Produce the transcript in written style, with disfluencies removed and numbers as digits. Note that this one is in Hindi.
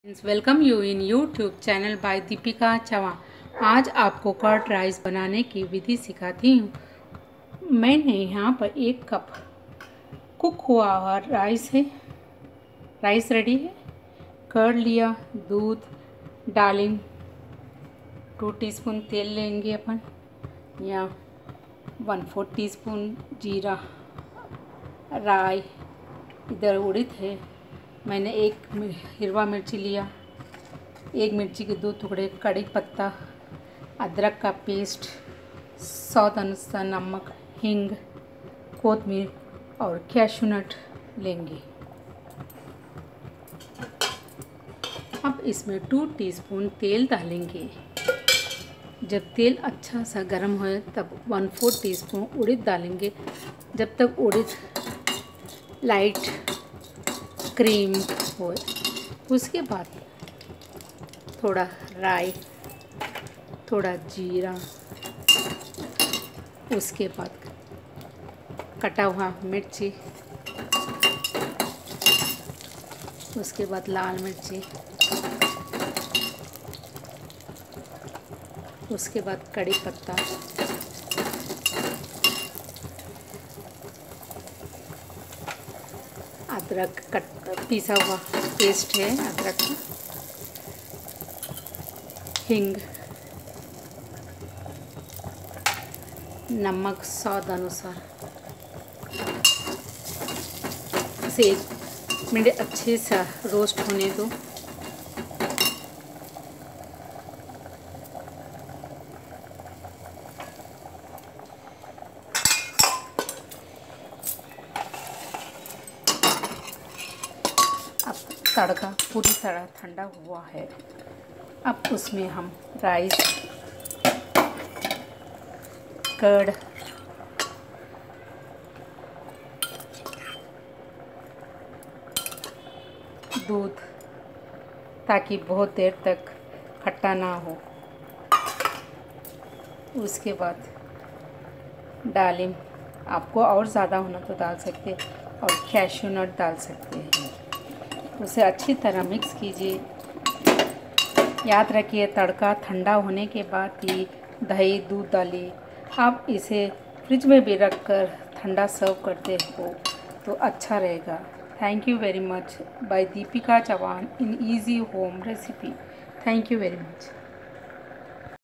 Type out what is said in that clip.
Welcome you in YouTube channel by Deepika Chauhan. आज आपको कर्ड राइस बनाने की विधि सिखाती हूँ। मैंने यहाँ पर 1 कप कुक हुआ हुआ राइस रेडी है। कर्ड लिया, दूध डालें, 2 टीस्पून तेल लेंगे अपन, या 1/4 टीस्पून जीरा, राई, इधर उड़द है। मैंने 1 हिरवा मिर्ची लिया, 1 मिर्ची के 2 टुकड़े, कड़ी पत्ता, अदरक का पेस्ट, स्वाद अनुसार नमक, हींग, कोतमीर और कैशू नट लेंगे। अब इसमें 2 टीस्पून तेल डालेंगे। जब तेल अच्छा सा गर्म हो तब 1/4 टीस्पून उड़द डालेंगे। जब तक उड़द लाइट क्रीम हो, उसके बाद थोड़ा राई, थोड़ा जीरा, उसके बाद कटा हुआ मिर्ची, उसके बाद लाल मिर्ची, उसके बाद कड़ी पत्ता, अदरक पीसा हुआ पेस्ट है अदरक का, हींग, नमक स्वाद अनुसार। इसे 1 मिनट अच्छे से रोस्ट होने दो। अब तड़का पूरी तरह ठंडा हुआ है। अब उसमें हम राइस, कर्ड, दूध, ताकि बहुत देर तक खट्टा ना हो, उसके बाद डालें। आपको और ज़्यादा होना तो डाल सकते हैं, और कैशू नट डाल सकते हैं। उसे अच्छी तरह मिक्स कीजिए। याद रखिए, तड़का ठंडा होने के बाद ही दही दूध डालिए। आप इसे फ्रिज में भी रख कर ठंडा सर्व करते हो तो अच्छा रहेगा। Thank you very much by Deepika Chauhan in easy home recipe. Thank you very much.